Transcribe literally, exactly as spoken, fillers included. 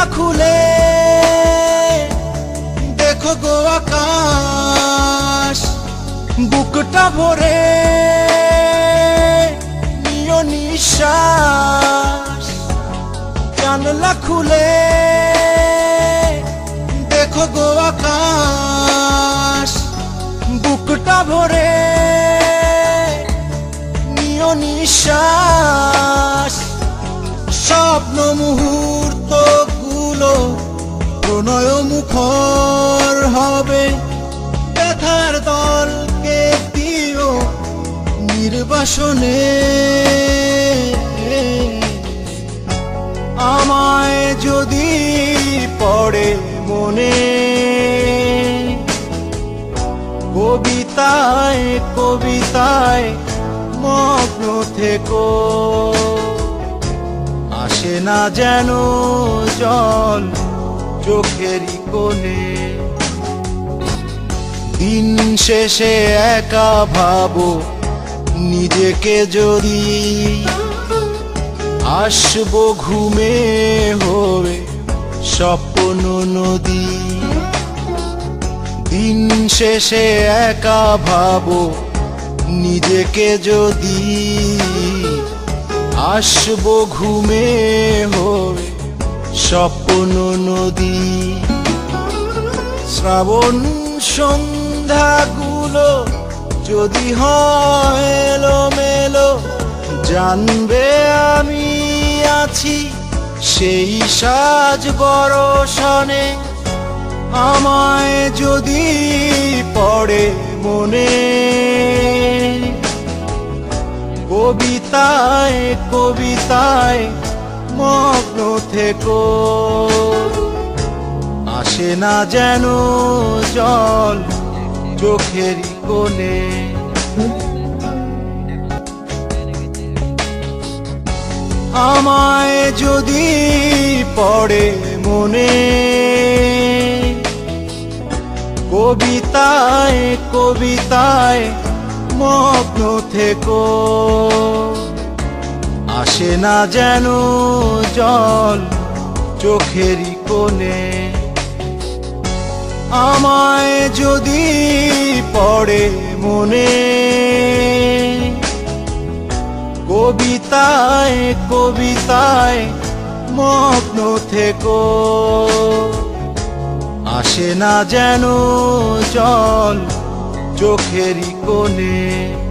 খুলে দেখো গো আকাশ, বুকটা ভরে নিও নিঃশ্বাস। জানলা খুলে দেখো গো আকাশ, বুকটা ভরে নিও নিঃশ্বাস। স্বপ্ন মুহূর্ত গুলো প্রণয় মুখর হবে, ব্যথার দলকে দিও নির্বাসনে। আমায় যদি পড়ে মনে কবিতায় কবিতায় মগ্ন থেকো, আসে না যেন জল চোখেরই কোণে। দিন শেষে একা ভাবো নিজেকে যদি, আসবো ঘুমে হয়ে স্বপ্ন নদী। দিন শেষে একা ভাবো নিজেকে যদি, আসবো ঘুমে হয়ে স্বপ্ন নদী। শ্রাবণ সন্ধ্যাগুলো যদি হয় এলোমেলো, জানবে আমি আছি সেই সাজ বরষণে। আমায় যদি পড়ে মনে কবিতায় কবিতায় মগ্ন থেকো, আসে না যেন জল চোখেরই কোণে। আমায় যদি পড়ে মনে কবিতায় কবিতায় মগ্ন থেকো, আসে না যেন জল চোখেরই কোণে। আমায় যদি পড়ে মনে কবিতায় কবিতায় মগ্ন থেকো, আসে না যেন জল চোখেরই কোণে।